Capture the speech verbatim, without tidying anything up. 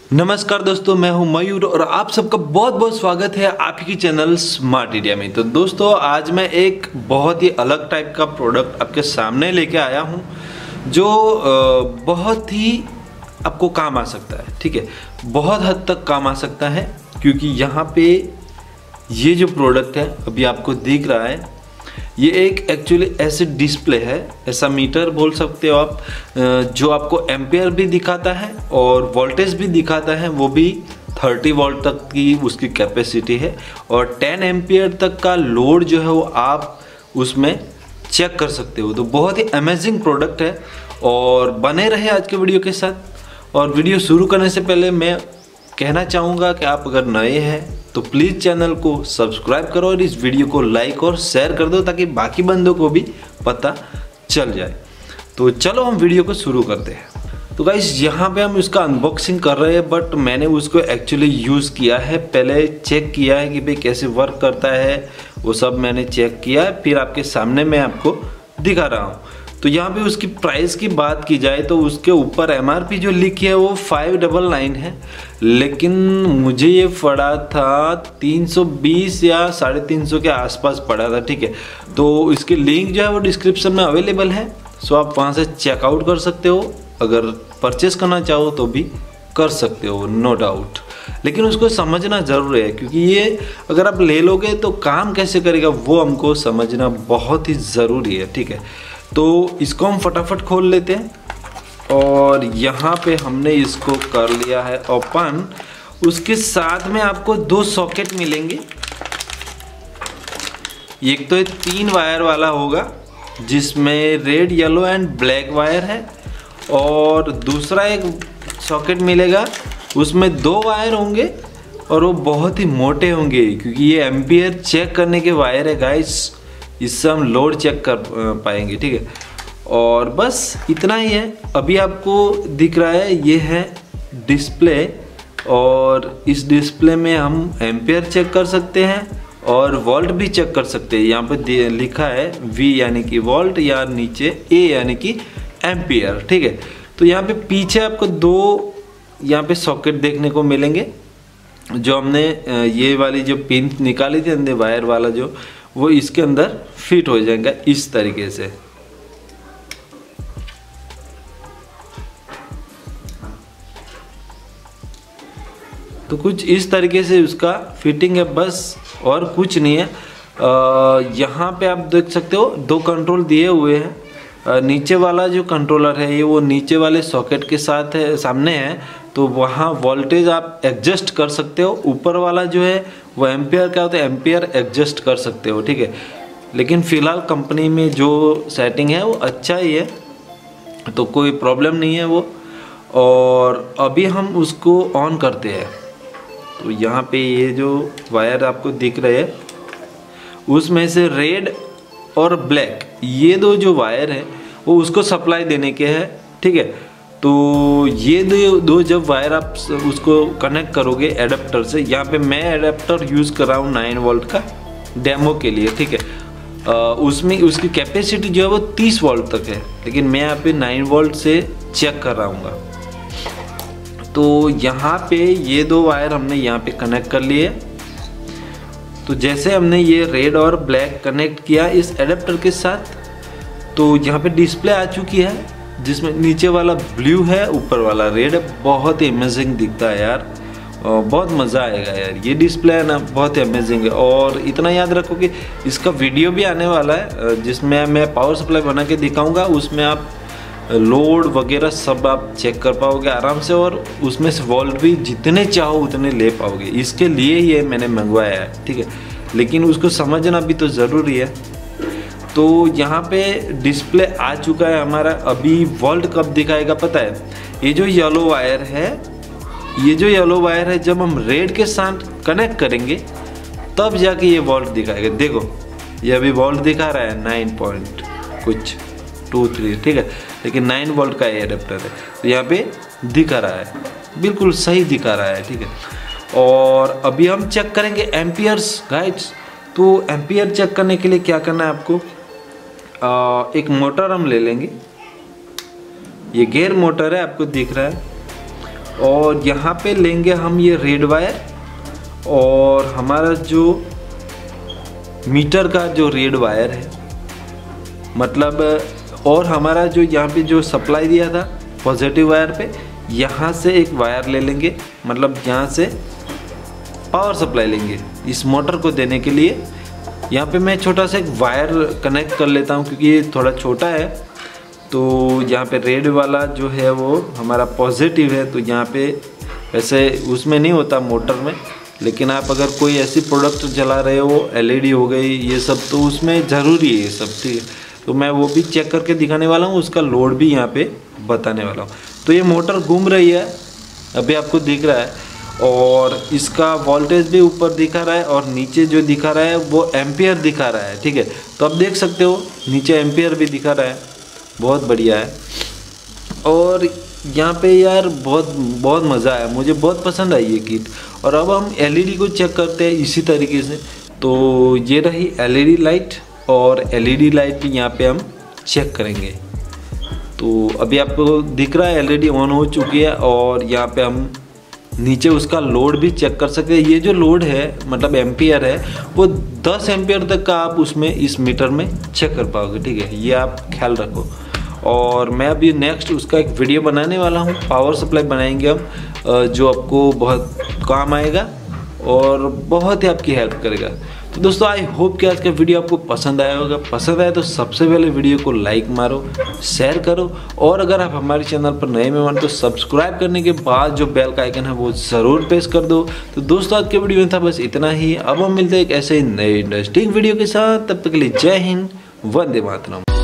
नमस्कार दोस्तों, मैं हूं मयूर और आप सबका बहुत बहुत स्वागत है आपकी चैनल स्मार्ट इंडिया में। तो दोस्तों आज मैं एक बहुत ही अलग टाइप का प्रोडक्ट आपके सामने लेके आया हूं जो बहुत ही आपको काम आ सकता है। ठीक है, बहुत हद तक काम आ सकता है क्योंकि यहाँ पे ये जो प्रोडक्ट है अभी आपको दिख रहा है, ये एक एक्चुअली ऐसे डिस्प्ले है, ऐसा मीटर बोल सकते हो आप, जो आपको एम्पियर भी दिखाता है और वोल्टेज भी दिखाता है। वो भी तीस वोल्ट तक की उसकी कैपेसिटी है और दस एम्पियर तक का लोड जो है वो आप उसमें चेक कर सकते हो। तो बहुत ही अमेजिंग प्रोडक्ट है और बने रहे आज के वीडियो के साथ। और वीडियो शुरू करने से पहले मैं कहना चाहूँगा कि आप अगर नए हैं तो प्लीज़ चैनल को सब्सक्राइब करो और इस वीडियो को लाइक और शेयर कर दो ताकि बाकी बंदों को भी पता चल जाए। तो चलो हम वीडियो को शुरू करते हैं। तो गाइस यहाँ पे हम इसका अनबॉक्सिंग कर रहे हैं, बट मैंने उसको एक्चुअली यूज़ किया है, पहले चेक किया है कि भाई कैसे वर्क करता है, वो सब मैंने चेक किया है, फिर आपके सामने मैं आपको दिखा रहा हूँ। तो यहाँ पे उसकी प्राइस की बात की जाए तो उसके ऊपर एमआरपी जो लिखी है वो फाइव डबल नाइन है, लेकिन मुझे ये पड़ा था तीन सौ बीस या साढ़े तीन सौ के आसपास पड़ा था। ठीक है, तो इसकी लिंक जो है वो डिस्क्रिप्शन में अवेलेबल है, सो आप वहाँ से चेकआउट कर सकते हो। अगर परचेस करना चाहो तो भी कर सकते हो, नो डाउट। लेकिन उसको समझना ज़रूर है क्योंकि ये अगर आप ले लोगे तो काम कैसे करेगा वो हमको समझना बहुत ही ज़रूरी है। ठीक है, तो इसको हम फटाफट खोल लेते हैं और यहाँ पे हमने इसको कर लिया है ओपन। उसके साथ में आपको दो सॉकेट मिलेंगे, एक तो ये तीन वायर वाला होगा जिसमें red, yellow and black wire है, और दूसरा एक सॉकेट मिलेगा उसमें दो वायर होंगे और वो बहुत ही मोटे होंगे क्योंकि ये एम्पियर चेक करने के वायर है गाइस, इससे हम लोड चेक कर पाएंगे। ठीक है, और बस इतना ही है। अभी आपको दिख रहा है ये है डिस्प्ले, और इस डिस्प्ले में हम एम्पियर चेक कर सकते हैं और वोल्ट भी चेक कर सकते हैं। यहाँ पे लिखा है V यानी कि वोल्ट या नीचे A यानी कि एम्पियर। ठीक है, तो यहाँ पे पीछे आपको दो यहाँ पे सॉकेट देखने को मिलेंगे, जो हमने ये वाली जो पिन निकाली थी अंदर वायर वाला जो, वो इसके अंदर फिट हो जाएगा इस तरीके से। तो कुछ इस तरीके से उसका फिटिंग है बस, और कुछ नहीं है। यहाँ पे आप देख सकते हो दो कंट्रोल दिए हुए हैं। नीचे वाला जो कंट्रोलर है ये वो नीचे वाले सॉकेट के साथ है, सामने है, तो वहाँ वोल्टेज आप एडजस्ट कर सकते हो। ऊपर वाला जो है वो एम्पियर का होता है, एम्पियर एडजस्ट कर सकते हो। ठीक है, लेकिन फ़िलहाल कंपनी में जो सेटिंग है वो अच्छा ही है, तो कोई प्रॉब्लम नहीं है वो। और अभी हम उसको ऑन करते हैं। तो यहाँ पे ये जो वायर आपको दिख रहे हैं उसमें से रेड और ब्लैक ये दो जो वायर है वो उसको सप्लाई देने के हैं। ठीक है, तो ये दो दो जब वायर आप उसको कनेक्ट करोगे एडाप्टर से, यहाँ पे मैं एडाप्टर यूज़ कर रहा हूँ नाइन वोल्ट का डेमो के लिए। ठीक है, आ, उसमें उसकी कैपेसिटी जो है वो तीस वोल्ट तक है, लेकिन मैं यहाँ पे नाइन वोल्ट से चेक कर रहा हूँ। तो यहाँ पे ये दो वायर हमने यहाँ पे कनेक्ट कर लिए। तो जैसे हमने ये रेड और ब्लैक कनेक्ट किया इस एडाप्टर के साथ, तो यहाँ पे डिस्प्ले आ चुकी है जिसमें नीचे वाला ब्लू है, ऊपर वाला रेड है। बहुत ही अमेजिंग दिखता है यार, और बहुत मज़ा आएगा यार। ये डिस्प्ले है ना, बहुत ही अमेजिंग है। और इतना याद रखो कि इसका वीडियो भी आने वाला है जिसमें मैं पावर सप्लाई बना के दिखाऊंगा, उसमें आप लोड वगैरह सब आप चेक कर पाओगे आराम से, और उसमें से वोल्ट भी जितने चाहो उतने ले पाओगे। इसके लिए ये मैंने मंगवाया है। ठीक है, लेकिन उसको समझना भी तो ज़रूरी है। तो यहाँ पे डिस्प्ले आ चुका है हमारा। अभी वोल्ट कब दिखाएगा पता है? ये जो येलो वायर है, ये जो येलो वायर है जब हम रेड के साथ कनेक्ट करेंगे तब जाके ये वोल्ट दिखाएगा। देखो ये अभी वोल्ट दिखा रहा है नाइन पॉइंट कुछ टू थ्री। ठीक है, लेकिन नाइन वोल्ट का ये एडाप्टर है, तो यहाँ पे दिखा रहा है, बिल्कुल सही दिखा रहा है। ठीक है, और अभी हम चेक करेंगे एम्पियर्स गाइड्स। तो एम्पियर चेक करने के लिए क्या करना है आपको, आ, एक मोटर हम ले लेंगे। ये गेयर मोटर है, आपको दिख रहा है। और यहाँ पे लेंगे हम ये रेड वायर और हमारा जो मीटर का जो रेड वायर है, मतलब और हमारा जो यहाँ पे जो सप्लाई दिया था पॉजिटिव वायर पे, यहाँ से एक वायर ले लेंगे, मतलब यहाँ से पावर सप्लाई लेंगे इस मोटर को देने के लिए। यहाँ पे मैं छोटा सा एक वायर कनेक्ट कर लेता हूँ क्योंकि ये थोड़ा छोटा है। तो यहाँ पे रेड वाला जो है वो हमारा पॉजिटिव है, तो यहाँ पे वैसे उसमें नहीं होता मोटर में, लेकिन आप अगर कोई ऐसी प्रोडक्ट चला रहे हो, एलईडी हो गई ये सब, तो उसमें ज़रूरी है ये सब, ठीक है। तो मैं वो भी चेक करके दिखाने वाला हूँ, उसका लोड भी यहाँ पे बताने वाला हूँ। तो ये मोटर घूम रही है, अभी आपको दिख रहा है, और इसका वोल्टेज भी ऊपर दिखा रहा है और नीचे जो दिखा रहा है वो एम्पियर दिखा रहा है, ठीक है। तो आप देख सकते हो नीचे एम्पियर भी दिखा रहा है, बहुत बढ़िया है। और यहाँ पे यार बहुत बहुत मज़ा आया, मुझे बहुत पसंद आई ये किट। और अब हम एलईडी को चेक करते हैं इसी तरीके से। तो ये रही एलईडी लाइट, और एलईडी लाइट यहाँ पे हम चेक करेंगे। तो अभी आपको दिख रहा है एलईडी ऑन हो चुकी है, और यहाँ पे हम नीचे उसका लोड भी चेक कर सकते हैं। ये जो लोड है मतलब एम्पियर है, वो दस एम्पियर तक का आप उसमें इस मीटर में चेक कर पाओगे, ठीक है। ये आप ख्याल रखो। और मैं अभी नेक्स्ट उसका एक वीडियो बनाने वाला हूँ, पावर सप्लाई बनाएंगे हम, जो आपको बहुत काम आएगा और बहुत ही आपकी हेल्प करेगा। तो दोस्तों आई होप कि आज का वीडियो आपको पसंद आया होगा। पसंद आया तो सबसे पहले वीडियो को लाइक मारो, शेयर करो, और अगर आप हमारे चैनल पर नए मेहमान तो सब्सक्राइब करने के बाद जो बेल का आइकन है वो ज़रूर प्रेस कर दो। तो दोस्तों आज के वीडियो में था बस इतना ही। अब हम मिलते हैं एक ऐसे ही नए इंटरेस्टिंग वीडियो के साथ, तब तक के लिए जय हिंद, वंदे मातरम।